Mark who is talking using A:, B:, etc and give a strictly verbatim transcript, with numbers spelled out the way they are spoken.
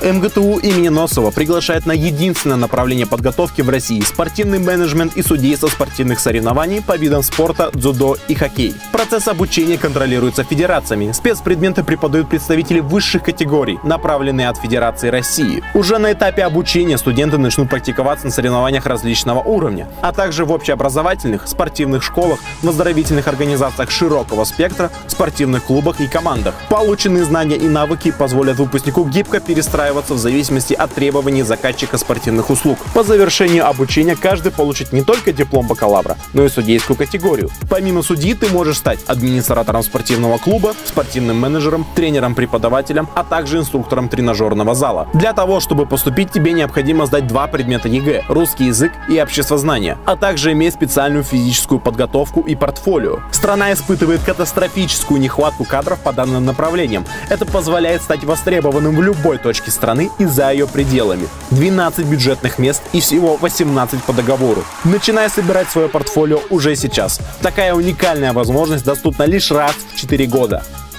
A: эм гэ тэ у имени Носова приглашает на единственное направление подготовки в России – спортивный менеджмент и судейство спортивных соревнований по видам спорта, дзюдо и хоккей. Процесс обучения контролируется федерациями. Спецпредметы преподают представители высших категорий, направленные от Федерации России. Уже на этапе обучения студенты начнут практиковаться на соревнованиях различного уровня, а также в общеобразовательных, спортивных школах, в оздоровительных организациях широкого спектра, спортивных клубах и командах. Полученные знания и навыки позволят выпускнику гибко перестраиваться в зависимости от требований заказчика спортивных услуг. По завершению обучения каждый получит не только диплом бакалавра, но и судейскую категорию. Помимо судьи ты можешь стать администратором спортивного клуба, спортивным менеджером, тренером-преподавателем, а также инструктором тренажерного зала. Для того, чтобы поступить, тебе необходимо сдать два предмета е гэ – русский язык и обществознание, а также иметь специальную физическую подготовку и портфолио. Страна испытывает катастрофическую нехватку кадров по данным направлениям. Это позволяет стать востребованным в любой точке страны и за ее пределами. двенадцать бюджетных мест и всего восемнадцать по договору. Начинай собирать свое портфолио уже сейчас. Такая уникальная возможность доступна лишь раз в четыре года.